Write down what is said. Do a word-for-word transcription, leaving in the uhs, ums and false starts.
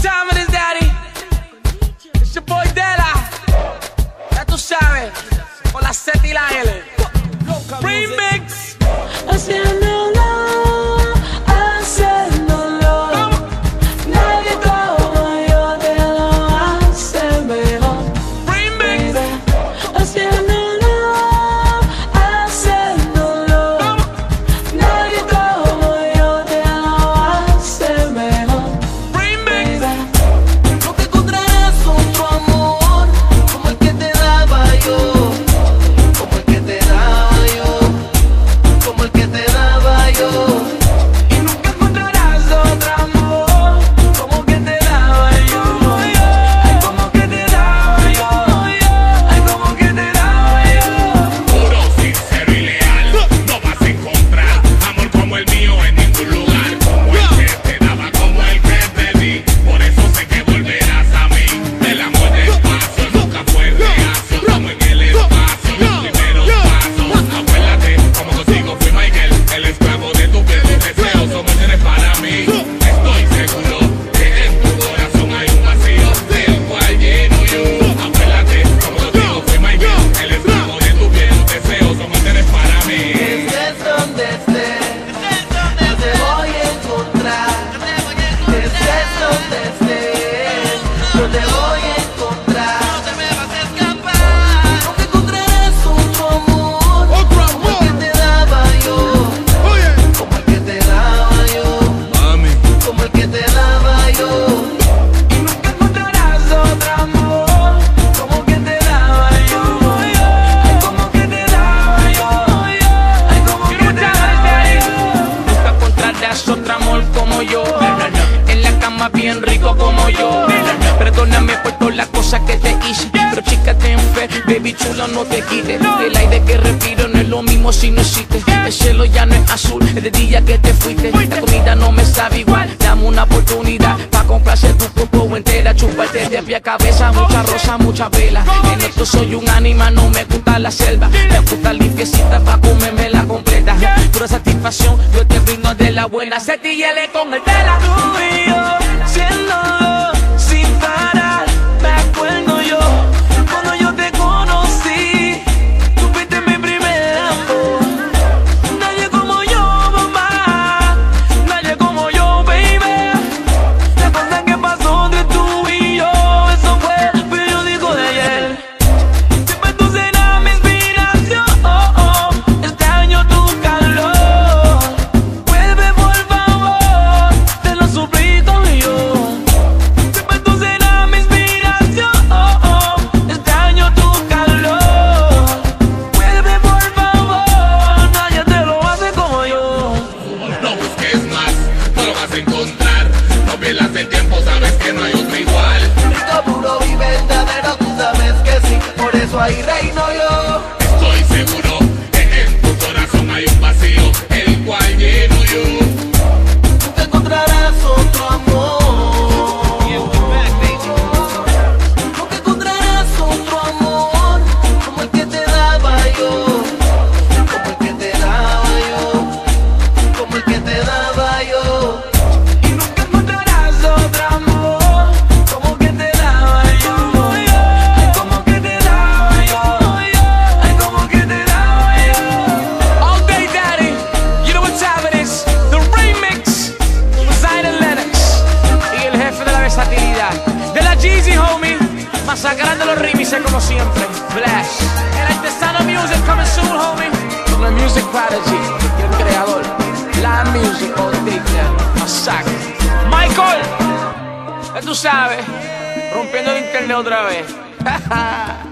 time it is, daddy? It's your boy Della. Ya tú sabes, con la Z y la L. Remix. Haciéndolo, haciéndolo. Nadie como yo te lo hace mejor. Remix. Haciéndolo, haciéndolo. Nadie como yo te lo hace mejor. Remix. No te encontrarás otro amor como el que te daba yo, como el que te daba yo, como el que te daba yo. Y nunca encontrarás otro amor como que te daba yo. Ay, como que te daba yo. Ay, como que te daba yo. Puro, sincero y leal, no vas a encontrar amor como el mío en ningún lugar. Como el que te daba, como el que te di. Por eso sé que volverás a mí. El amor despacio nunca fue reacio, como en el espacio, los primeros pasos. Acuérdate, como consigo fui Michael, el esclavo de tu piel, tus deseos son órdenes para mí. Estoy seguro que en tu corazón hay un vacío del cual lleno yo. Acuérdate, como contigo fui Michael, el esclavo de tu piel, tus deseos son órdenes para mí. Estés donde estés, yo te voy a encontrar. Estés donde estés, yo te voy a encontrar. No te me vas a escapar. No te encontrarás otro amor como el que te daba yo, como el que te daba yo, como el que te daba yo. Y nunca encontrarás otro amor como que te daba yo. Ay, como que te daba yo. Ay, como que te daba yo. Nunca encontrarás otro amor como yo. En la cama bien rico como yo. Perdóname por todas las cosas que te hice, pero chica ten fe, baby chulo no te quites. El aire que respiro no es lo mismo si no existe. El cielo ya no es azul, es de día que te fuiste. La comida no me sabe igual, dame una oportunidad pa' complacer tu cuerpo entera. Chúpate de pie a cabeza, mucha rosa, mucha vela. En esto soy un animal, no me gusta la selva. Me gusta limpiecita pa' comerme la completa. Pura satisfacción, yo te brindo de la buena. Se te hiele con el tela. Tú y yo, siendo sin parar. Me acuerdo yo, cuando yo te conocí. Tú fuiste mi primer amor. Nadie como yo, mamá. Nadie como yo, baby. La cosa que pasó entre tú y yo, eso fue el periódico de ayer. Siempre tú serás mi inspiración. Extraño tu calor. Vuelve por favor, te lo suplico yo. Siempre tú serás mi inspiración. Extraño tu calor. Vuelve por favor, nadie te lo hace como yo. No busques más, no lo vas a encontrar. No pierdas el tiempo, sabes que no hay otro igual. Rico, puro y verdadero, tú sabes que sí, por eso ahí reino yo. Estoy seguro que en tu corazón hay un vacío, el cual lleno yo. Nunca encontrarás otro amor. Nunca encontrarás otro amor como el que te daba yo, como el que te daba yo, como el que te daba yo. Y nunca encontrarás otro amor como que te daba yo. Ay, como que te daba yo. Ay, como que te daba yo. All day, daddy. You know what time it is. The remix. Zion Lennox. Y el jefe de la versatilidad. De la Jeezy, homie. Masacrando los remixes como siempre. Blast. El artesano music coming soon, homie. Con la Music Prodigy. Y el creador. La music all day, daddy. Masacre. Michael. Ya tú sabes. Rompiendo el internet otra vez.